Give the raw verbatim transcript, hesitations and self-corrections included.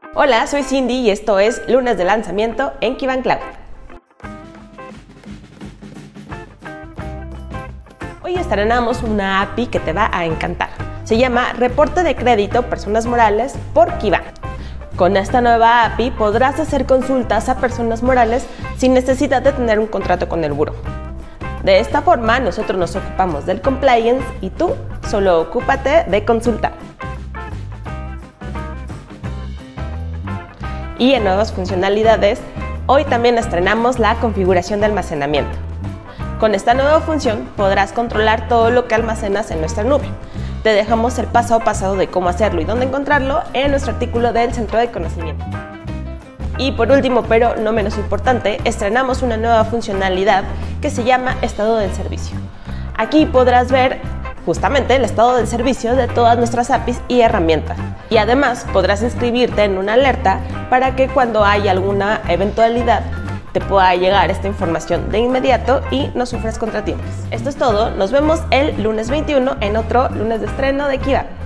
Hola, soy Cindy y esto es Lunes de Lanzamiento en Kivan Cloud. Hoy estrenamos una A P I que te va a encantar. Se llama Reporte de Crédito Personas Morales por Kivan. Con esta nueva A P I podrás hacer consultas a personas morales sin necesidad de tener un contrato con el buró. De esta forma, nosotros nos ocupamos del compliance y tú solo ocúpate de consultar. Y en nuevas funcionalidades, hoy también estrenamos la configuración de almacenamiento. Con esta nueva función podrás controlar todo lo que almacenas en nuestra nube. Te dejamos el paso a paso de cómo hacerlo y dónde encontrarlo en nuestro artículo del Centro de Conocimiento. Y por último, pero no menos importante, estrenamos una nueva funcionalidad que se llama Estado del Servicio. Aquí podrás ver justamente el estado del servicio de todas nuestras A P Is y herramientas. Y además podrás inscribirte en una alerta para que cuando haya alguna eventualidad te pueda llegar esta información de inmediato y no sufras contratiempos. Esto es todo, nos vemos el lunes veintiuno en otro lunes de estreno de Kivan.